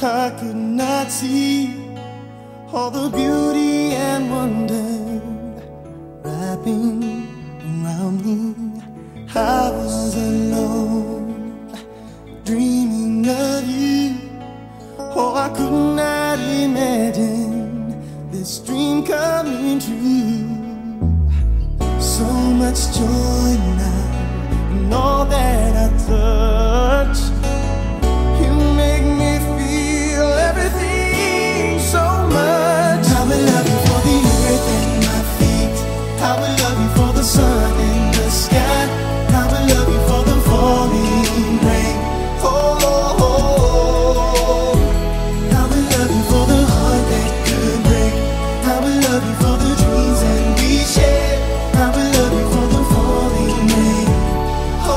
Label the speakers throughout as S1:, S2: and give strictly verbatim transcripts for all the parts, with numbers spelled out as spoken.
S1: I could not see all the beauty and wonder wrapping around me. I was alone, dreaming of you. Oh, I could not imagine this dream coming true. So much joy now in all that I touch. You make me feel everything so much. I will love you for the earth and my feet. I will love you for the sun in the sky. I will love you for the falling rain. Oh, oh, oh. I will love you for the heart that could break. I will love you for the dreams that we share. I will love you for the falling rain. Oh,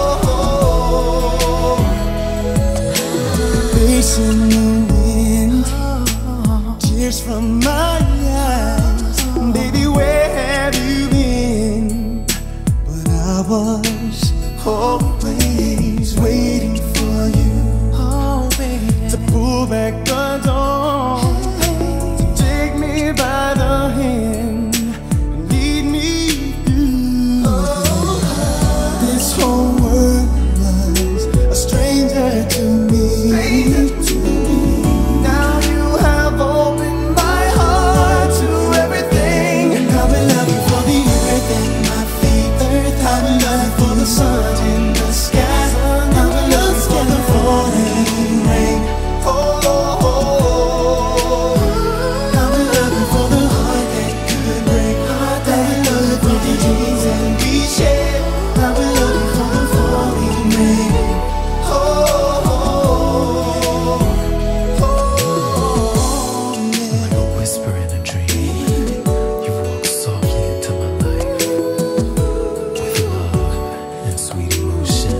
S1: oh, oh. Facing the wind, tears from my eyes. Baby, where have you been? But I was always waiting for you, oh, baby, to pull back the door, to take me by the hand and lead me through. This whole world was a stranger to me. Now you have opened my heart to everything. I will love you for the earth and my feet. I will love you for the sun in the sky. I will love you for the falling rain. Oh, oh, oh. I will love you for the heart that could break. I will love you for the dreams that we share. I will love you for the falling rain. Oh, oh, oh, yeah.
S2: Like a whisper in a dream, you walk softly into my life with love and sweet emotion.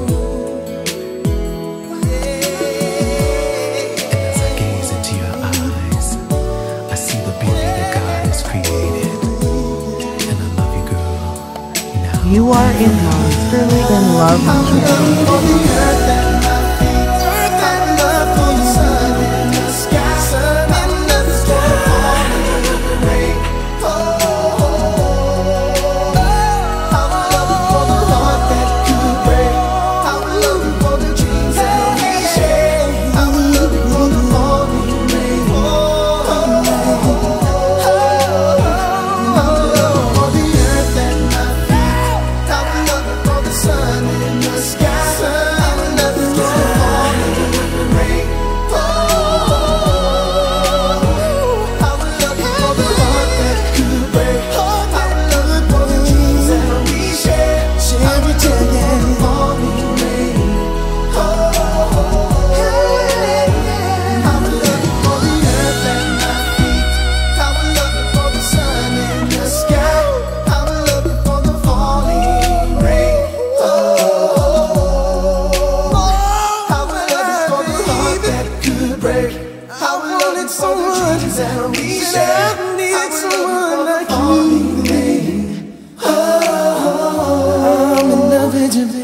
S2: And as I gaze into your eyes, I see the beauty that God has created. And I love you, girl. Now
S3: You are in Monsterly in Love.
S1: For the earth and my feet. Earth and love for the sun in the sky. Sun in the sky. Falling rain. Oh, oh, oh. I will love you for the heart that could break. I will love you for the dreams that we share. I will love you for the falling rain. Oh, oh, oh, oh. I will love you for the earth and my feet. I will love you for the sun in the sky. I will love you for the falling rain. Oh, I will love you for the heart that could break. I will love you for the dreams that we share. I will love you for the falling rain. Oh, I will love you for the earth and my feet. I will love you for the sun in the sky. I will love you for the falling rain. Oh, I will love you for the heart that could break. I will love you for the dreams that we share. I need someone like you. Oh, I'm in love with you, baby.